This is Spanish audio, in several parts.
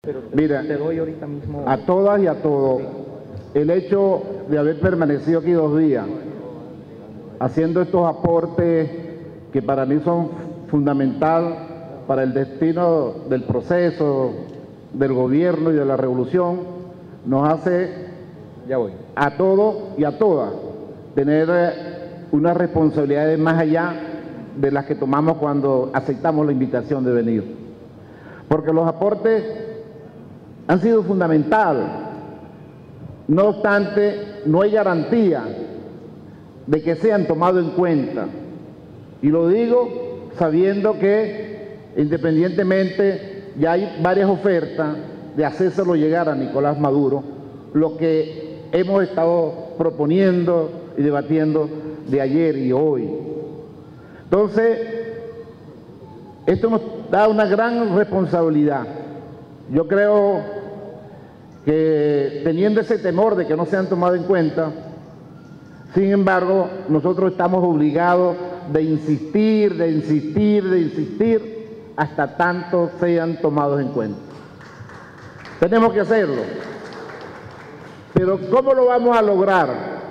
Mira, te doy ahorita mismo. a todas y a todos, el hecho de haber permanecido aquí 2 días, haciendo estos aportes que para mí son fundamental para el destino del proceso, del gobierno y de la revolución, nos hace Ya voy. a todos y a todas tener unas responsabilidades más allá de las que tomamos cuando aceptamos la invitación de venir. Porque los aportes han sido fundamentales. No obstante, no hay garantía de que sean tomados en cuenta. Y lo digo sabiendo que, independientemente, ya hay varias ofertas de hacérselo llegar a Nicolás Maduro, lo que hemos estado proponiendo y debatiendo de ayer y hoy. Entonces, esto nos da una gran responsabilidad. Yo creo que teniendo ese temor de que no sean tomados en cuenta, sin embargo, nosotros estamos obligados de insistir hasta tanto sean tomados en cuenta. Tenemos que hacerlo. Pero ¿cómo lo vamos a lograr?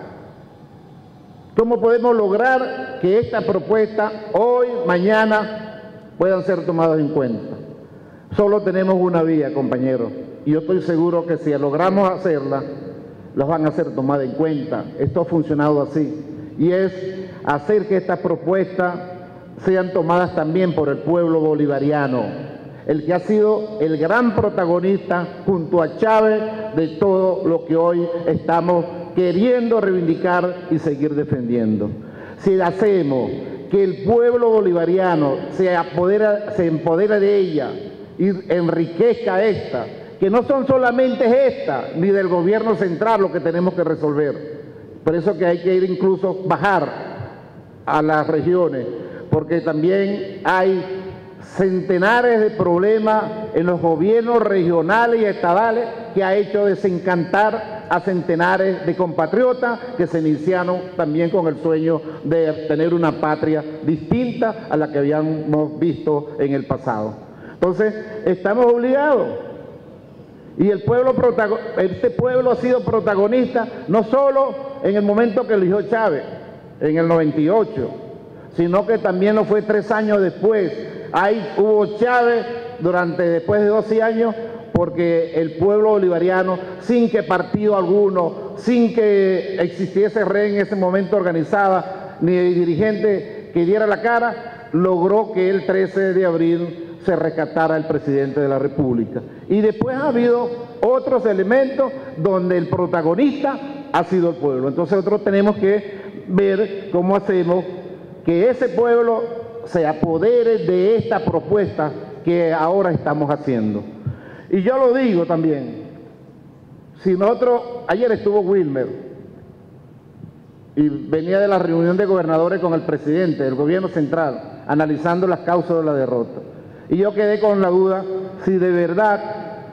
¿Cómo podemos lograr que esta propuesta hoy, mañana, puedan ser tomadas en cuenta? Solo tenemos una vía, compañeros, y yo estoy seguro que si logramos hacerla, las van a ser tomadas en cuenta. Esto ha funcionado así, y es hacer que estas propuestas sean tomadas también por el pueblo bolivariano, el que ha sido el gran protagonista junto a Chávez de todo lo que hoy estamos queriendo reivindicar y seguir defendiendo. Si hacemos que el pueblo bolivariano se empodera de ella y enriquezca esta, que no son solamente esta, ni del gobierno central lo que tenemos que resolver. Por eso que hay que ir incluso bajar a las regiones, porque también hay centenares de problemas en los gobiernos regionales y estadales que ha hecho desencantar a centenares de compatriotas que se iniciaron también con el sueño de tener una patria distinta a la que habíamos visto en el pasado. Entonces, estamos obligados. Y este pueblo ha sido protagonista no solo en el momento que eligió Chávez, en el 98, sino que también lo fue 3 años después. Ahí hubo Chávez después de 12 años, porque el pueblo bolivariano, sin que partido alguno, sin que existiese red en ese momento organizada, ni dirigente que diera la cara, logró que el 13 de abril se rescatara el presidente de la República. Y después ha habido otros elementos donde el protagonista ha sido el pueblo. Entonces nosotros tenemos que ver cómo hacemos que ese pueblo se apodere de esta propuesta que ahora estamos haciendo. Y yo lo digo también, si nosotros, ayer estuvo Wilmer, y venía de la reunión de gobernadores con el presidente del gobierno central, analizando las causas de la derrota. Y yo quedé con la duda si de verdad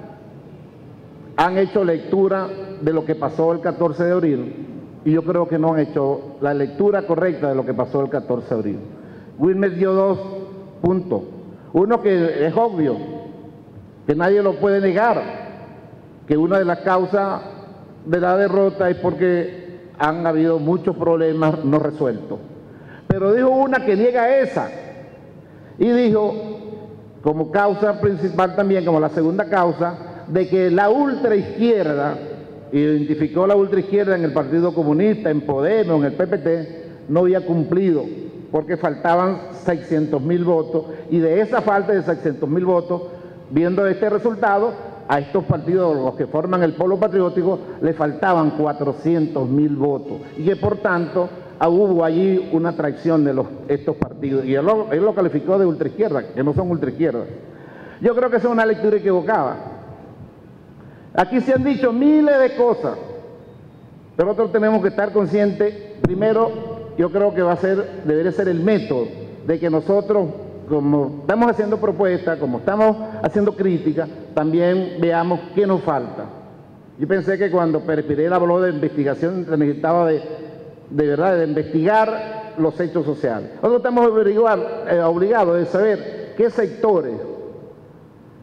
han hecho lectura de lo que pasó el 14 de abril, y yo creo que no han hecho la lectura correcta de lo que pasó el 14 de abril. Wilmer dio 2 puntos. Uno que es obvio, que nadie lo puede negar, que una de las causas de la derrota es porque han habido muchos problemas no resueltos. Pero dijo una que niega esa, y dijo como causa principal también, como la segunda causa, de que la ultraizquierda, identificó la ultraizquierda en el Partido Comunista, en Podemos, en el PPT, no había cumplido, porque faltaban 600.000 votos, y de esa falta de 600.000 votos, viendo este resultado, a estos partidos, los que forman el polo patriótico, le faltaban 400.000 votos, y que por tanto hubo allí una traición de estos partidos, y él lo calificó de ultraizquierda, que no son ultraizquierdas. Yo creo que esa es una lectura equivocada. Aquí se han dicho miles de cosas, pero nosotros tenemos que estar conscientes. Primero, yo creo que debería ser el método de que nosotros, como estamos haciendo propuestas, como estamos haciendo críticas, también veamos qué nos falta. Yo pensé que cuando Pérez Pirela habló de investigación, se necesitaba de verdad de investigar los hechos sociales. Nosotros estamos obligados de saber qué sectores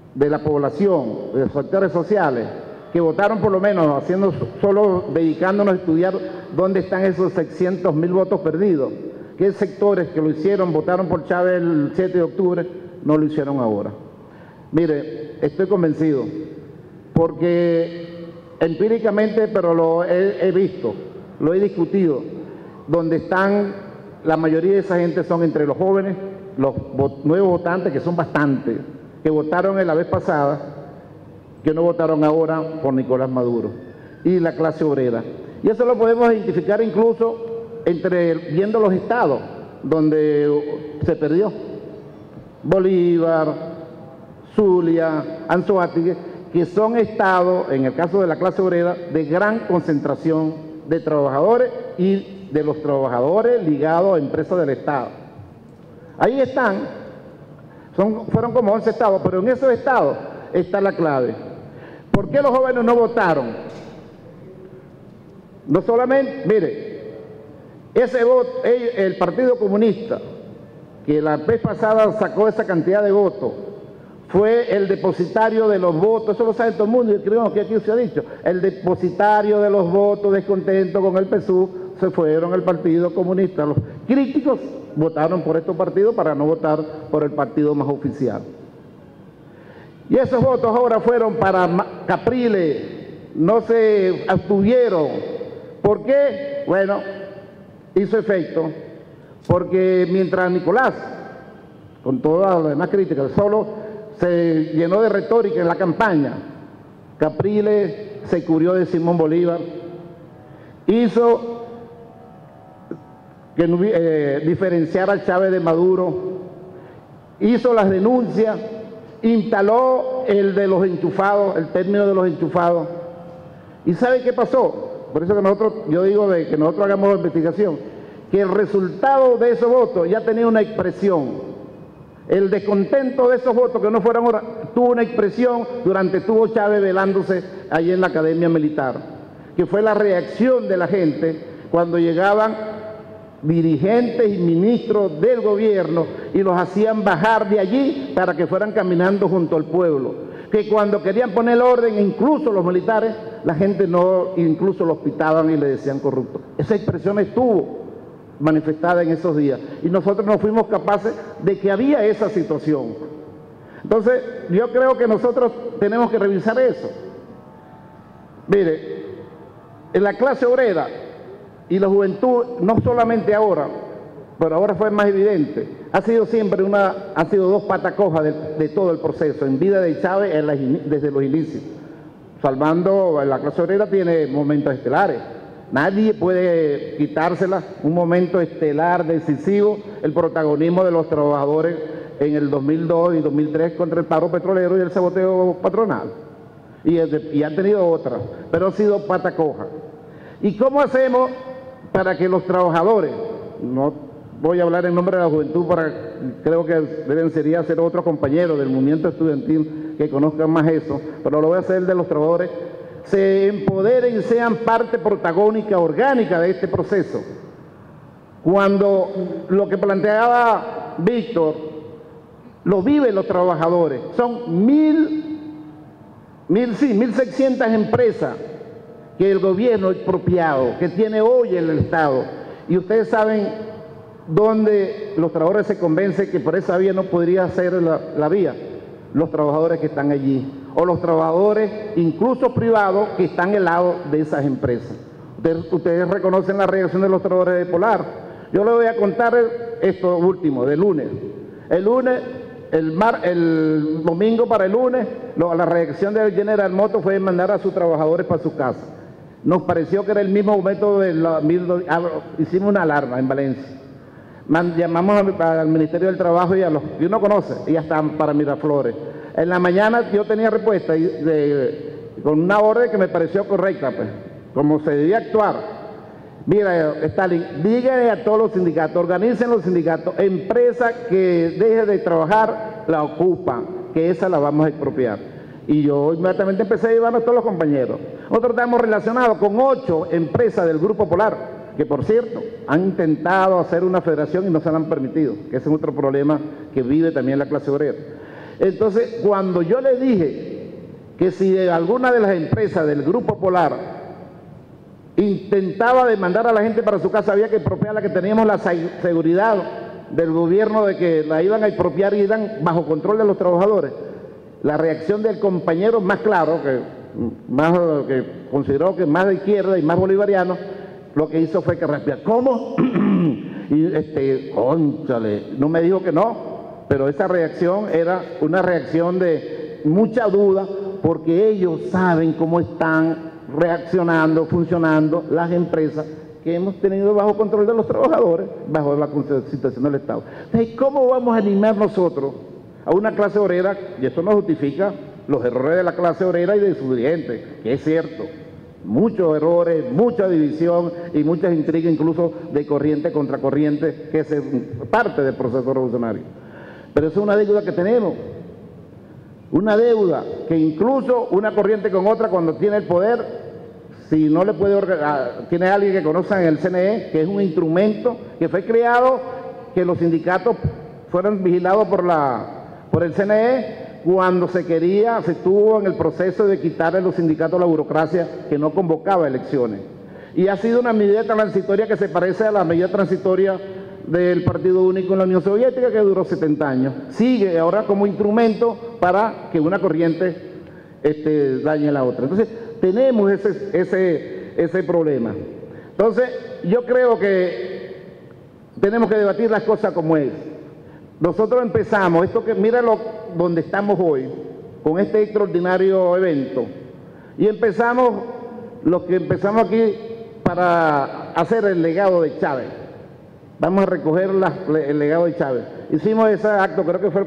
de la población, de los sectores sociales, que votaron por lo menos, solo dedicándonos a estudiar dónde están esos 600.000 votos perdidos, qué sectores que lo hicieron, votaron por Chávez el 7 de octubre, no lo hicieron ahora. Mire, estoy convencido, porque empíricamente, pero lo he visto, lo he discutido, donde están la mayoría de esa gente son entre los jóvenes, los nuevos votantes, que son bastantes, que votaron en la vez pasada, que no votaron ahora por Nicolás Maduro, y la clase obrera. Y eso lo podemos identificar incluso viendo los estados donde se perdió. Bolívar, Zulia, Anzoátegui, que son estados, en el caso de la clase obrera, de gran concentración de trabajadores y de los trabajadores ligados a empresas del Estado. Ahí están, fueron como 11 estados, pero en esos estados está la clave. ¿Por qué los jóvenes no votaron? No solamente, mire, ese voto, el Partido Comunista, que la vez pasada sacó esa cantidad de votos, fue el depositario de los votos, eso lo sabe todo el mundo, y creo que aquí se ha dicho, el depositario de los votos descontentos con el PSUV se fueron al Partido Comunista. Los críticos votaron por estos partidos para no votar por el partido más oficial. Y esos votos ahora fueron para Capriles, no se abstuvieron. ¿Por qué? Bueno, hizo efecto, porque mientras Nicolás, con todas las demás críticas, solo se llenó de retórica en la campaña, Capriles se cubrió de Simón Bolívar, hizo que diferenciara a Chávez de Maduro, hizo las denuncias, instaló el de los enchufados, el término de los enchufados. ¿Y sabe qué pasó? Por eso que yo digo que nosotros hagamos la investigación, que el resultado de esos votos ya tenía una expresión. El descontento de esos votos que no fueron ahora tuvo una expresión durante estuvo Chávez velándose allí en la Academia Militar, que fue la reacción de la gente cuando llegaban dirigentes y ministros del gobierno y los hacían bajar de allí para que fueran caminando junto al pueblo. Que cuando querían poner el orden, incluso los militares, la gente no, incluso los pitaban y le decían corrupto. Esa expresión estuvo manifestada en esos días y nosotros no fuimos capaces de que había esa situación. Entonces yo creo que nosotros tenemos que revisar eso. Mire, en la clase obrera y la juventud, no solamente ahora, pero ahora fue más evidente, ha sido siempre han sido dos patas cojas de todo el proceso, en vida de Chávez desde los inicios. Salvando, la clase obrera tiene momentos estelares, nadie puede quitársela, un momento estelar, decisivo, el protagonismo de los trabajadores en el 2002 y 2003 contra el paro petrolero y el saboteo patronal. Y han tenido otras, pero ha sido pata coja. ¿Y cómo hacemos para que los trabajadores, no voy a hablar en nombre de la juventud, creo que sería ser otros compañeros del movimiento estudiantil que conozcan más eso, pero lo voy a hacer de los trabajadores, se empoderen y sean parte protagónica, orgánica de este proceso? Cuando lo que planteaba Víctor, lo viven los trabajadores, son 1.600 empresas que el gobierno ha expropiado, que tiene hoy el Estado. Y ustedes saben dónde los trabajadores se convencen que por esa vía no podría ser la vía. Los trabajadores que están allí, o los trabajadores incluso privados que están al lado de esas empresas. Ustedes reconocen la reacción de los trabajadores de Polar. Yo les voy a contar esto último, del lunes. El lunes, el domingo para el lunes, la reacción del General Motors fue mandar a sus trabajadores para su casa. Nos pareció que era el mismo momento hicimos una alarma en Valencia. Llamamos al Ministerio del Trabajo y y uno conoce, y hasta para Miraflores. En la mañana yo tenía respuesta con una orden que me pareció correcta, pues, como se debía actuar. Mira, Stalin, dígale a todos los sindicatos, organicen los sindicatos, empresas que deje de trabajar, la ocupan, que esa la vamos a expropiar. Y yo inmediatamente empecé a llevar a todos los compañeros. Nosotros estamos relacionados con 8 empresas del Grupo Polar, que por cierto, han intentado hacer una federación y no se la han permitido, que ese es otro problema que vive también la clase obrera. Entonces, cuando yo le dije que si alguna de las empresas del Grupo Polar intentaba demandar a la gente para su casa, había que expropiarla, que teníamos la seguridad del gobierno de que la iban a expropiar y iban bajo control de los trabajadores. La reacción del compañero más claro, que consideró que más de izquierda y más bolivariano, lo que hizo fue que respirar. ¿Cómo? Y cónchale, no me dijo que no, pero esa reacción era una reacción de mucha duda, porque ellos saben cómo están reaccionando, funcionando las empresas que hemos tenido bajo control de los trabajadores, bajo la situación del Estado. Entonces, ¿cómo vamos a animar nosotros a una clase obrera? Y esto no justifica los errores de la clase obrera y de sus dirigentes, que es cierto, muchos errores, mucha división y muchas intrigas, incluso de corriente contra corriente, que es parte del proceso revolucionario. Pero eso es una deuda que tenemos, una deuda que incluso una corriente con otra, cuando tiene el poder, si no le puede tiene alguien que conozca en el CNE, que es un instrumento que fue creado, que los sindicatos fueran vigilados por el CNE, cuando se estuvo en el proceso de quitarle a los sindicatos la burocracia que no convocaba elecciones. Y ha sido una medida transitoria que se parece a la medida transitoria del Partido Único en la Unión Soviética, que duró 70 años. Sigue ahora como instrumento para que una corriente dañe a la otra. Entonces, tenemos ese problema. Entonces, yo creo que tenemos que debatir las cosas como es. Nosotros empezamos, míralo donde estamos hoy, con este extraordinario evento. Y los que empezamos aquí para hacer el legado de Chávez. Vamos a recoger el legado de Chávez. Hicimos ese acto, creo que fue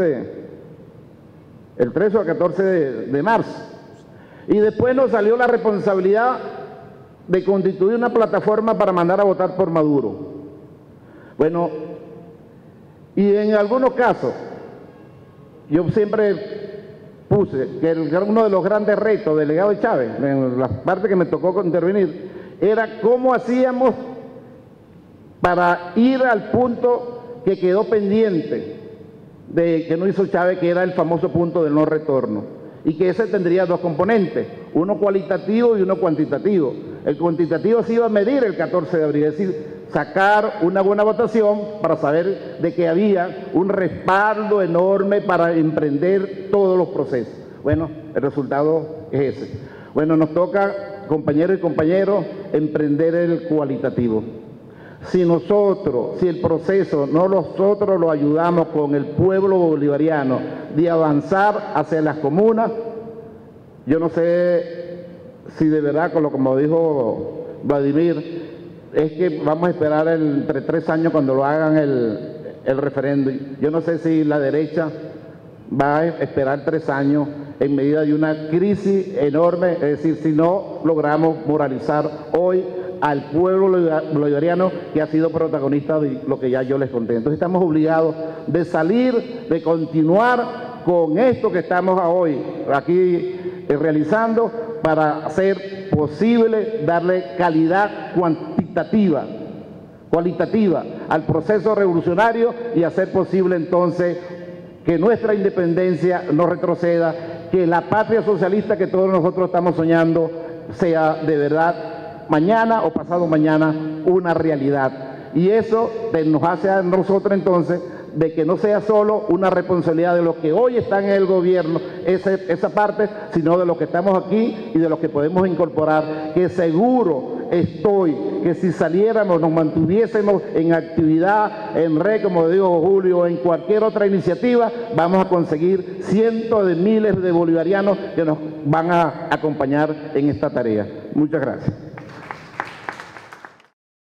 el 13 o el 14 de marzo. Y después nos salió la responsabilidad de constituir una plataforma para mandar a votar por Maduro. Bueno, y en algunos casos, yo siempre puse que uno de los grandes retos del legado de Chávez, en la parte que me tocó intervenir, era cómo hacíamos para ir al punto que quedó pendiente, que no hizo Chávez, que era el famoso punto del no retorno. Y que ese tendría dos componentes, uno cualitativo y uno cuantitativo. El cuantitativo se iba a medir el 14 de abril, es decir, sacar una buena votación para saber de que había un respaldo enorme para emprender todos los procesos. Bueno, el resultado es ese. Bueno, nos toca, compañeros y compañeros, emprender el cualitativo. Si el proceso, nosotros lo ayudamos con el pueblo bolivariano de avanzar hacia las comunas, yo no sé si de verdad, como dijo Vladimir, es que vamos a esperar entre 3 años cuando lo hagan el referéndum. Yo no sé si la derecha va a esperar 3 años en medida de una crisis enorme, es decir, si no logramos moralizar hoy al pueblo bolivariano que ha sido protagonista de lo que ya yo les conté. Entonces estamos obligados de salir, de continuar con esto que estamos hoy aquí realizando para hacer posible darle calidad cualitativa al proceso revolucionario y hacer posible entonces que nuestra independencia no retroceda, que la patria socialista que todos nosotros estamos soñando sea de verdad mañana o pasado mañana una realidad. Y eso nos hace a nosotros entonces de que no sea solo una responsabilidad de los que hoy están en el gobierno, esa parte, sino de los que estamos aquí y de los que podemos incorporar, que seguro estoy que si saliéramos, nos mantuviésemos en actividad, en red, como dijo Julio, en cualquier otra iniciativa, vamos a conseguir cientos de miles de bolivarianos que nos van a acompañar en esta tarea. Muchas gracias.